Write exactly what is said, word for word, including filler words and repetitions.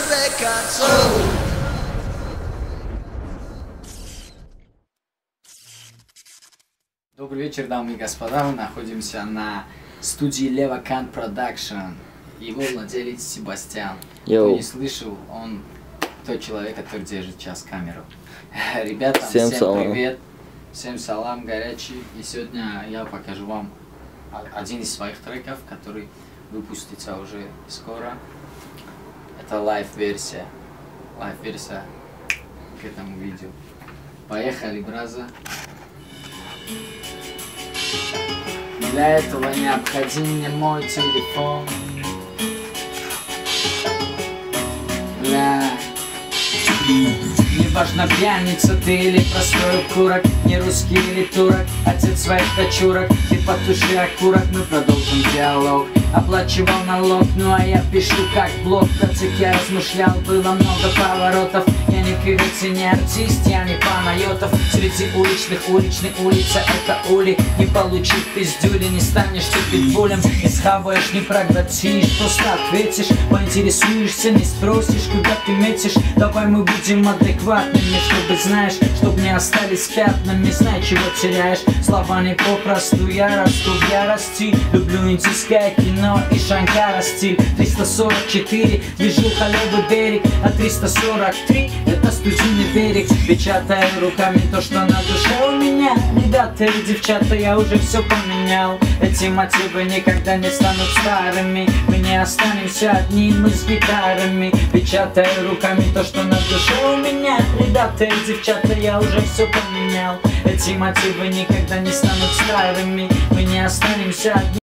Добрый вечер, дамы и господа. Мы находимся на студии Levacant Production. Его владелец Себастьян. Йоу. Кто не слышал, он тот человек, который держит сейчас камеру. Ребята, всем, всем салам. привет. Всем салам, горячий. И сегодня я покажу вам один из своих треков, который выпустится уже скоро. Это лайв-версия. Лайв-версия к этому видео. Поехали, браза. Для этого необходим мне мой телефон. Бля. Не важно, пьяница ты или простой курок, не русский или турок, отец своих дочурок. Ты потуши окурок, мы продолжим диалог. Оплачивал налог, ну а я пишу как блог. Про цик я размышлял, было много поворотов. Я не певец и не артист, я не Панайотов. Среди уличных, уличной улица это ули. Не получив пиздюли, не станешь ты питбулем. Не схаваешь, не проглотишь, просто ответишь. Поинтересуешься, не спросишь, куда ты метишь. Давай мы будем адекватными, чтобы знаешь, чтоб не остались пятнами. Знай, чего теряешь, слова не попросту. Я расту в ярости, люблю индийское кино и Шанкара стиль. Триста сорок четыре, движуха левый берег, а триста сорок три это студийный берег. Печатаю руками то, что на душе у меня. Ребята и девчата, я уже все поменял. Эти мотивы никогда не станут старыми. Мы не останемся одни, мы с гитарами. Печатаю руками то, что на душе у меня. Ребята и девчата, я уже все поменял. Эти мотивы никогда не станут старыми. Мы не останемся одни.